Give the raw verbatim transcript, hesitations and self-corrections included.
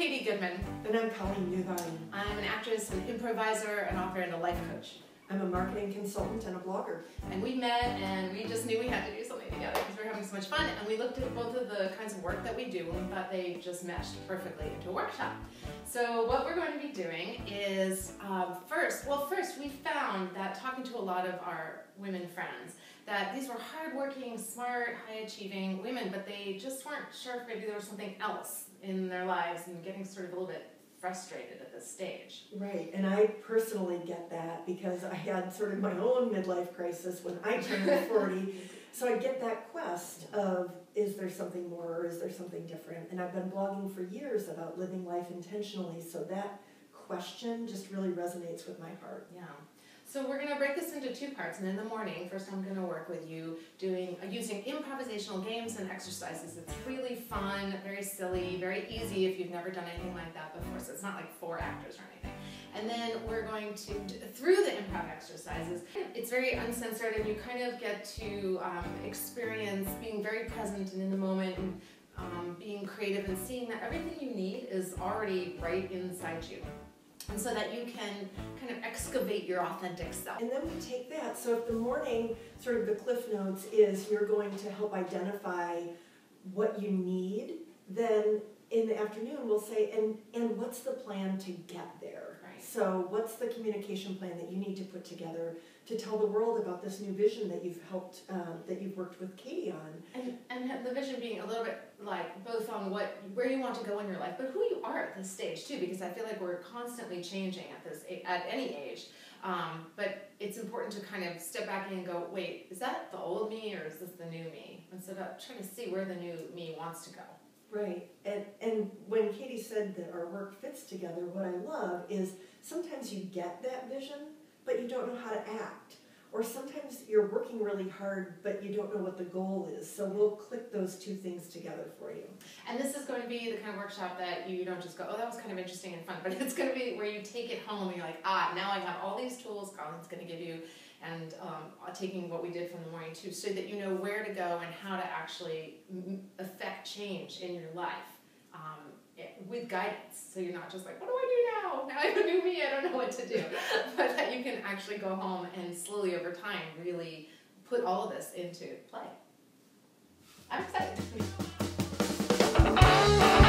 Katie Goodman. And I'm Colleen Newvine. I'm an actress, an improviser, an author, and a life coach. I'm a marketing consultant and a blogger. And we met and we just knew we had to do something together because we were having so much fun. And we looked at both of the kinds of work that we do and we thought they just meshed perfectly into a workshop. So what we're going to be doing is uh, first, well first we found that talking to a lot of our women friends, that these were hardworking, smart, high-achieving women, but they just weren't sure if maybe there was something else in their lives and getting sort of a little bit frustrated at this stage. Right, and I personally get that because I had sort of my own midlife crisis when I turned forty. So I get that quest of, is there something more or is there something different? And I've been blogging for years about living life intentionally, so that question just really resonates with my heart. Yeah. So we're going to break this into two parts, and in the morning, first I'm going to work with you doing uh, using improvisational games and exercises. It's really fun, very silly, very easy if you've never done anything like that before, so it's not like four actors or anything. And then we're going to, through the improv exercises, it's very uncensored and you kind of get to um, experience being very present and in the moment and um, being creative and seeing that everything you need is already right inside you. And so that you can kind of excavate your authentic self. And then we take that, so if the morning, sort of the cliff notes is you're going to help identify what you need, then in the afternoon we'll say, and, and what's the plan to get there? Right. So what's the communication plan that you need to put together to tell the world about this new vision that you've helped, um, that you've worked with Katie on? And, and the vision being a little bit like both on what, where you want to go in your life, but who you are at this stage too, because I feel like we're constantly changing at this, at any age. Um, but it's important to kind of step back and go, wait, is that the old me or is this the new me? Instead of trying to see where the new me wants to go. Right, and, and when Katie said that our work fits together, what I love is sometimes you get that vision, but you don't know how to act. Or sometimes you're working really hard, but you don't know what the goal is. So we'll click those two things together for you. And this is going to be the kind of workshop that you don't just go, oh, that was kind of interesting and fun, but it's going to be where you take it home and you're like, ah, now I have all these tools Colin's going to give you, and um, taking what we did from the morning too, so that you know where to go and how to actually affect change in your life. Um, with guidance, so you're not just like, what do I do now? Now I have a new me, I don't know what to do. But that you can actually go home and slowly over time really put all of this into play. I'm excited.